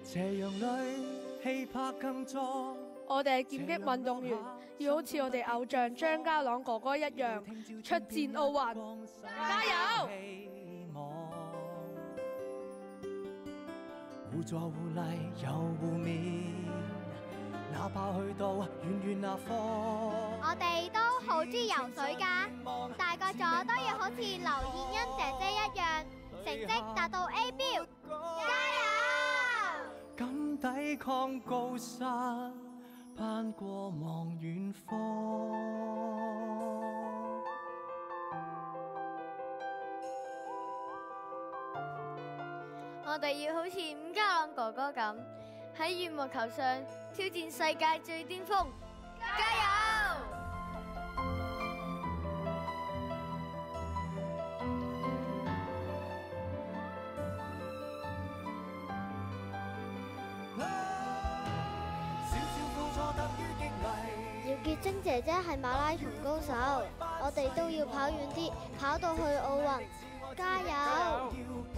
斜陽裏氣魄更壯。 我哋係劍擊運動員，要好似我哋偶像張家朗哥哥一樣出戰奧運，加油！ 互助互勵又互勉，哪怕去到遠遠那方。 我哋都好中意游水㗎，大個咗都要好似劉燕欣姐姐一樣，成績達到 A 標，加油！ 敢抵抗高山，攀過望遠方。 我哋要好似伍家朗哥哥咁，喺羽毛球上挑戰世界最巔峰，加油！ 姚潔晶姐姐係馬拉松高手，我哋都要跑遠啲，跑到去奧運，加油！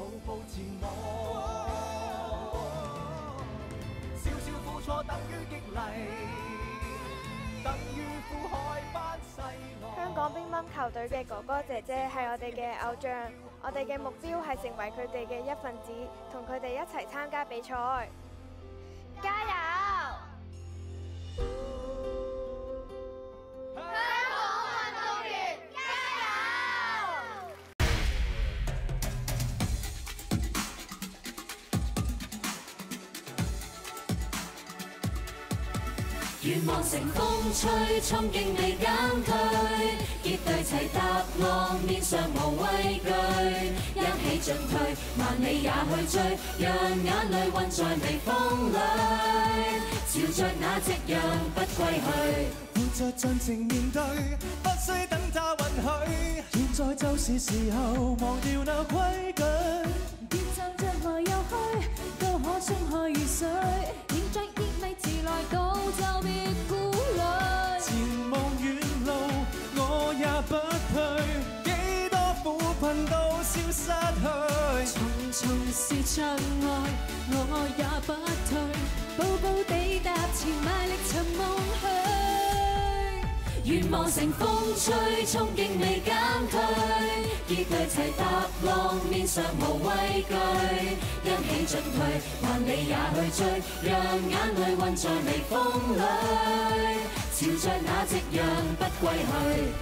少少付出等於激勵，等於苦海般細浪。 香港乒乓球隊嘅哥哥姐姐係我哋嘅偶像，我哋嘅目標係成為佢哋嘅一份子，同佢哋一齊參加比賽，加油！ 願望乘風吹，衝勁未減退，結隊齊踏浪，面上無畏懼，一起進退，萬里也去追，讓眼淚混在微風裏，朝着那夕陽不歸去。 活着盡情面對，不需等他允許，現在就是時候忘掉那規矩， 別站着來又去，都可衝開雨水，迎着熱味遲來到就別顧慮。 前望遠路我也不退，幾多苦困都消失去， 重重是障礙我也不退，步步地踏前賣力尋夢去。願望乘風吹，衝勁未減退，結隊齊踏浪，面上無畏懼，一起進退，萬里也去追，讓眼淚混在微風裏，朝着那夕陽不歸去。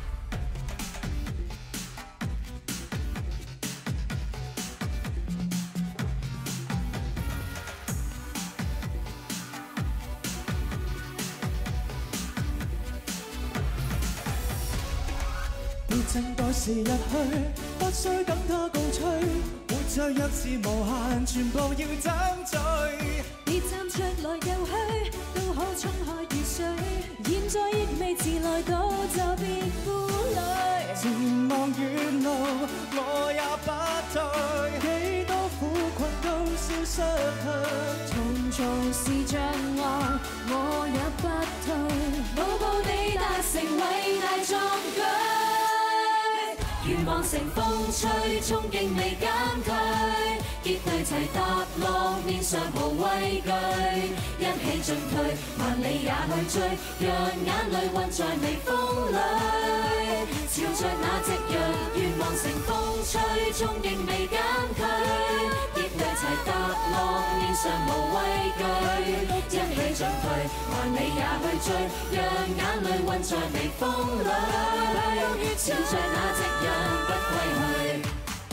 正待時日去，不需等它告吹，活着若是無限，全部要爭取。 別站着來又去，都可衝開雨水，現在亦未遲來到，就別顧慮。 前望遠路我也不退，幾多苦困都消失去， 重重是障礙我也不退，步步地達成偉大壯舉。願望乘風吹，衝勁未減退，結隊齊踏浪，面上無畏懼，一起進退，萬里也去追，讓眼淚混在微風裏，朝着那夕陽。願望乘風吹，衝勁未減退，結隊齊踏浪，面上無畏懼，一起進退，萬里也去追，讓眼淚混在微風裏，朝着那夕陽不歸去。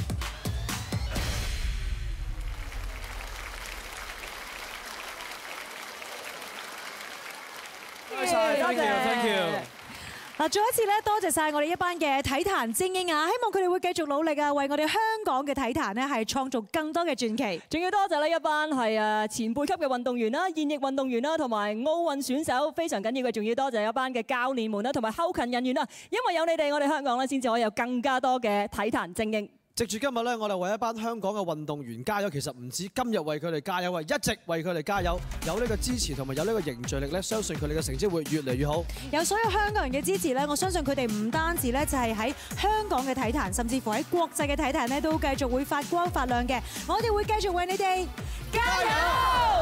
多謝 ，thank you。 嗱，再一次咧，多謝晒我哋一班嘅體壇精英啊！希望佢哋會繼續努力啊，為我哋香港嘅體壇咧係創造更多嘅傳奇。 仲要多謝呢一班係前輩級嘅運動員啦、現役運動員啦，同埋奧運選手，非常緊要嘅。仲要多謝一班嘅教練們啦，同埋後勤人員啦，因為有你哋，我哋香港咧先至可以有更加多嘅體壇精英。 藉住今日咧，我哋為一班香港嘅運動員加油。其實唔止今日為佢哋加油啊，一直為佢哋加油。有呢個支持同埋有呢個凝聚力咧，相信佢哋嘅成績會越嚟越好。 有所有香港人嘅支持咧，我相信佢哋唔單止咧就係喺香港嘅體壇，甚至乎喺國際嘅體壇咧都繼續會發光發亮嘅。我哋會繼續為你哋加油！